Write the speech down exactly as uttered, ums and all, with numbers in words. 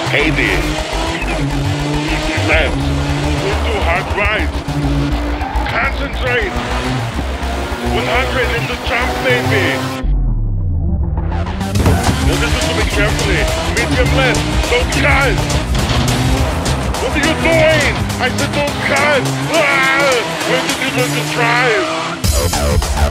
eighty. Easy left. Don't do hard right. Concentrate. one hundred in the jump, baby. Now listen to me carefully. Medium left. Don't cut. What are you doing? I said don't cut. Ah! When did you learn to drive?